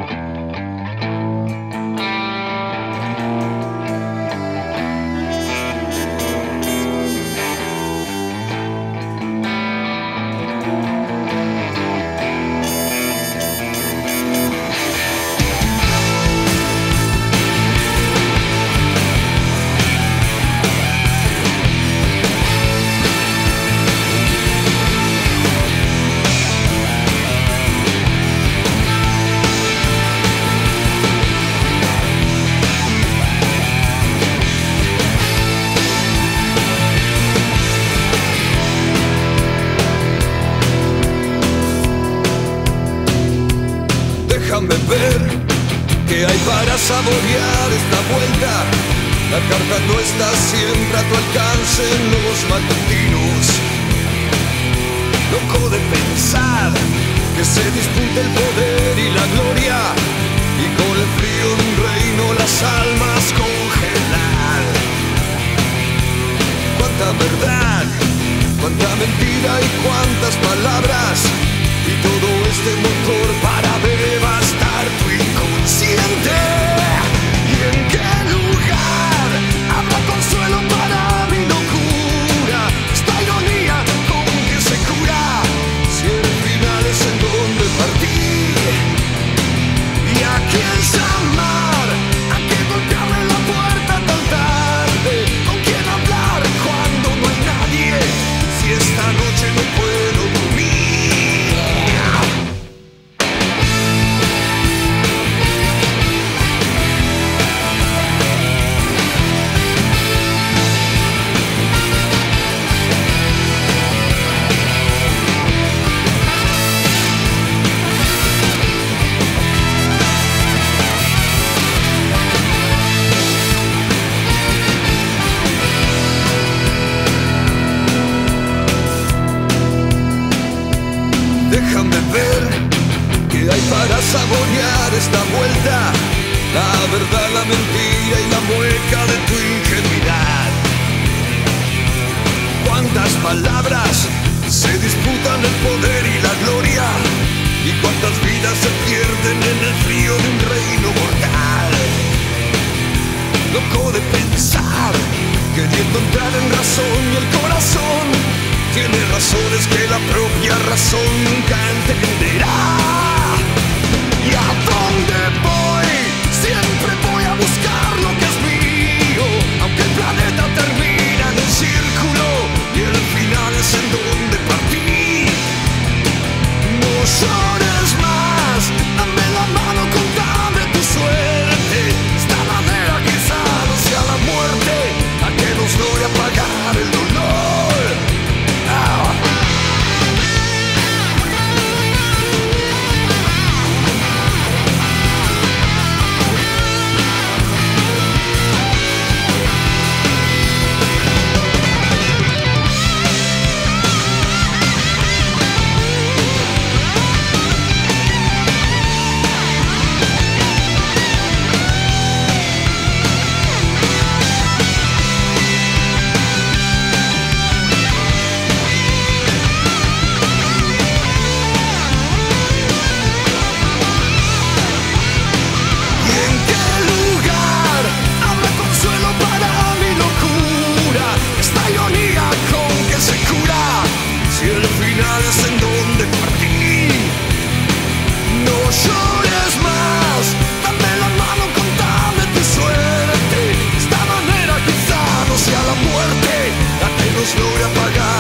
Déjame ver qué hay para saborear esta vuelta. La carta no está siempre a tu alcance en los matutinos. Loco de pensar que se disputa el poder y la gloria, y con el frío de un reino las almas congelar. Cuánta verdad, cuánta mentira y cuántas palabras, y todo este motor para devastar tu inconsciente. ¿Y en qué lugar habrá consuelo para mi locura? Esta ironía con que se cura, si el final es en donde partir. ¿Y a quién llamar? ¿A qué golpearle la puerta tan tarde? ¿Con quién hablar cuando no hay nadie? Si esta noche no puedo dormir. Déjame ver qué hay para saborear esta vuelta. La verdad, la mentira y la mueca de tu ingenuidad. Cuántas palabras se disputan el poder y la gloria, y cuántas vidas se pierden en el frío de un reino mortal. Loco de pensar, queriendo entrar en razón, y el corazón tiene razones que la propia razón nunca entenderá. ¿Y a dónde voy? Siempre voy a buscar lo que es mío, aunque el planeta termina en un círculo y el final es en donde partí. No llores más, dame la mano, contame tu suerte. Esta manera quizá no sea la muerte, a que nos logre apagar el dolor. Logra apagar